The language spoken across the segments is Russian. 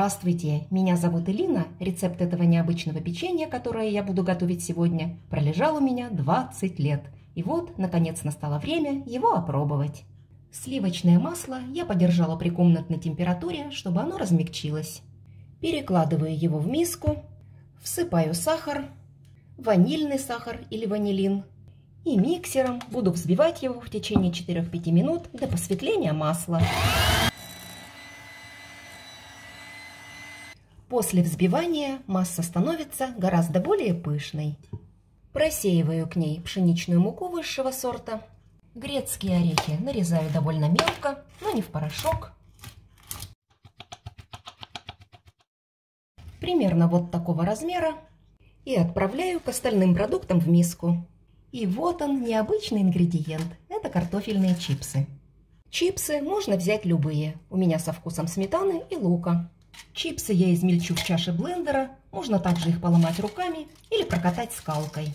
Здравствуйте, меня зовут Элина. Рецепт этого необычного печенья, которое я буду готовить сегодня, пролежал у меня 20 лет. И вот, наконец, настало время его опробовать. Сливочное масло я подержала при комнатной температуре, чтобы оно размягчилось. Перекладываю его в миску, всыпаю сахар, ванильный сахар или ванилин. И миксером буду взбивать его в течение 4-5 минут до посветления масла. После взбивания масса становится гораздо более пышной. Просеиваю к ней пшеничную муку высшего сорта. Грецкие орехи нарезаю довольно мелко, но не в порошок. Примерно вот такого размера. И отправляю к остальным продуктам в миску. И вот он, необычный ингредиент. Это картофельные чипсы. Чипсы можно взять любые. У меня со вкусом сметаны и лука. Чипсы я измельчу в чаше блендера, можно также их поломать руками или прокатать скалкой.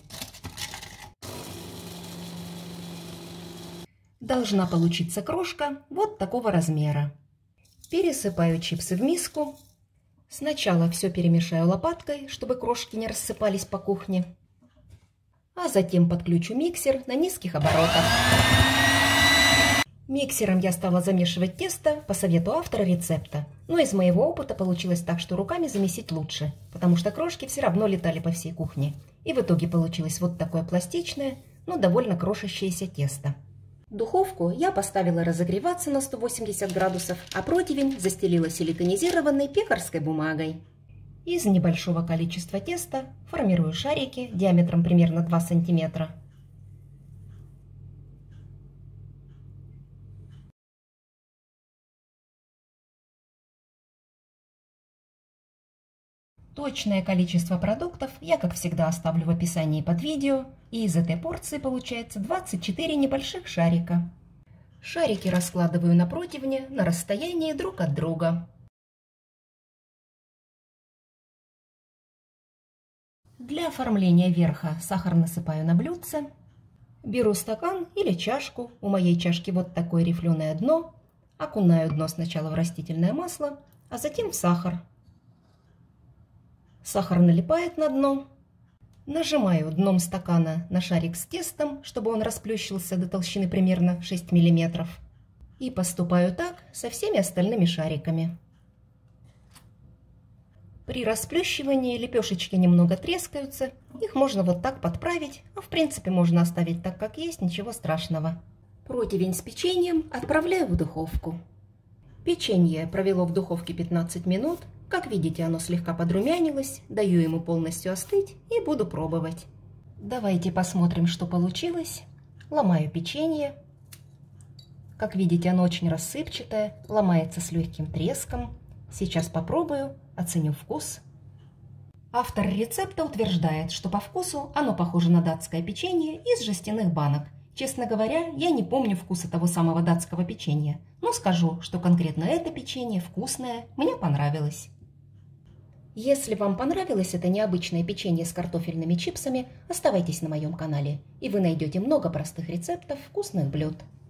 Должна получиться крошка вот такого размера. Пересыпаю чипсы в миску. Сначала все перемешаю лопаткой, чтобы крошки не рассыпались по кухне. А затем подключу миксер на низких оборотах. Миксером я стала замешивать тесто по совету автора рецепта. Но из моего опыта получилось так, что руками замесить лучше, потому что крошки все равно летали по всей кухне. И в итоге получилось вот такое пластичное, но довольно крошащееся тесто. Духовку я поставила разогреваться на 180 градусов, а противень застелила силиконизированной пекарской бумагой. Из небольшого количества теста формирую шарики диаметром примерно 2 см. Точное количество продуктов я, как всегда, оставлю в описании под видео, и из этой порции получается 24 небольших шарика. Шарики раскладываю на противне на расстоянии друг от друга. Для оформления верха сахар насыпаю на блюдце. Беру стакан или чашку, у моей чашки вот такое рифленое дно, окунаю дно сначала в растительное масло, а затем в сахар. Сахар налипает на дно. Нажимаю дном стакана на шарик с тестом, чтобы он расплющился до толщины примерно 6 мм. И поступаю так со всеми остальными шариками. При расплющивании лепешечки немного трескаются. Их можно вот так подправить, а в принципе можно оставить так, как есть, ничего страшного. Противень с печеньем отправляю в духовку. Печенье провело в духовке 15 минут. Как видите, оно слегка подрумянилось, даю ему полностью остыть и буду пробовать. Давайте посмотрим, что получилось. Ломаю печенье. Как видите, оно очень рассыпчатое, ломается с легким треском. Сейчас попробую, оценю вкус. Автор рецепта утверждает, что по вкусу оно похоже на датское печенье из жестяных банок. Честно говоря, я не помню вкуса того самого датского печенья, но скажу, что конкретно это печенье вкусное, мне понравилось. Если вам понравилось это необычное печенье с картофельными чипсами, оставайтесь на моем канале, и вы найдете много простых рецептов вкусных блюд.